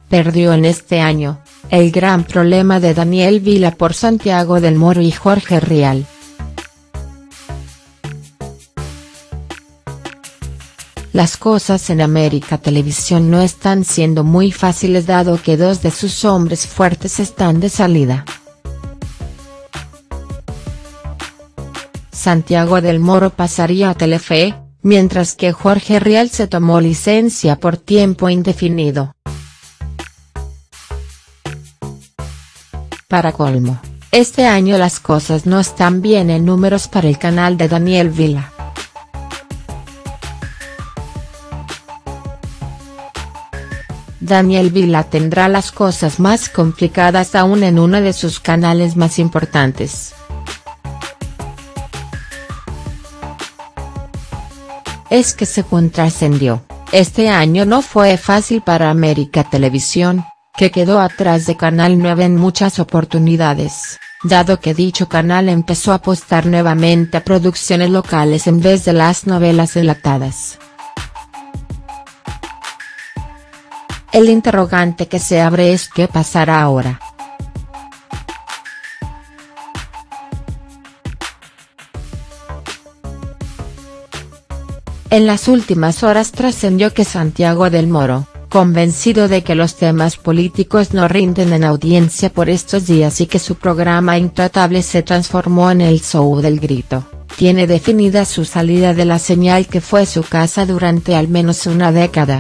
perdió en este año, el gran problema de Daniel Vila por Santiago del Moro y Jorge Rial. Las cosas en América Televisión no están siendo muy fáciles dado que dos de sus hombres fuertes están de salida. Santiago del Moro pasaría a Telefe, mientras que Jorge Rial se tomó licencia por tiempo indefinido. Para colmo, este año las cosas no están bien en números para el canal de Daniel Vila. Daniel Vila tendrá las cosas más complicadas aún en uno de sus canales más importantes. Es que según trascendió, este año no fue fácil para América Televisión, que quedó atrás de Canal 9 en muchas oportunidades, dado que dicho canal empezó a apostar nuevamente a producciones locales en vez de las novelas enlatadas. El interrogante que se abre es ¿qué pasará ahora? En las últimas horas trascendió que Santiago del Moro, convencido de que los temas políticos no rinden en audiencia por estos días y que su programa Intratable se transformó en el show del grito, tiene definida su salida de la señal que fue su casa durante al menos una década.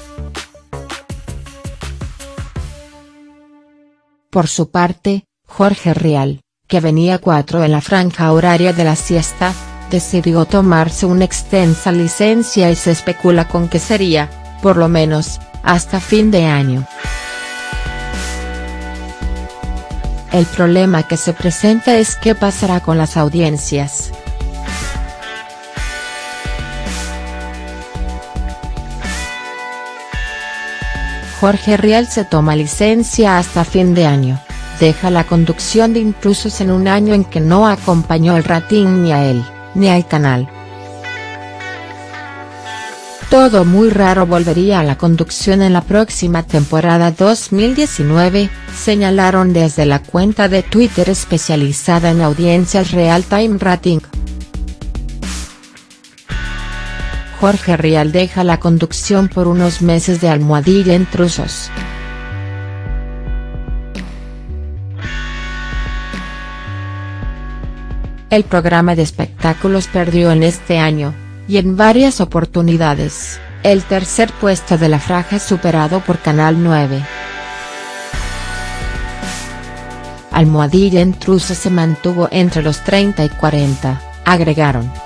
Por su parte, Jorge Rial, que venía 4 en la franja horaria de la siesta, decidió tomarse una extensa licencia y se especula con que sería, por lo menos, hasta fin de año. El problema que se presenta es qué pasará con las audiencias. Jorge Rial se toma licencia hasta fin de año, deja la conducción de Intrusos en un año en que no acompañó el rating ni a él, ni al canal. Todo muy raro volvería a la conducción en la próxima temporada 2019, señalaron desde la cuenta de Twitter especializada en audiencias Real Time Rating. Jorge Rial deja la conducción por unos meses de Almohadilla Intrusos. El programa de espectáculos perdió en este año, y en varias oportunidades, el tercer puesto de la franja superado por Canal 9. Almohadilla Intrusos se mantuvo entre los 30 y 40, agregaron.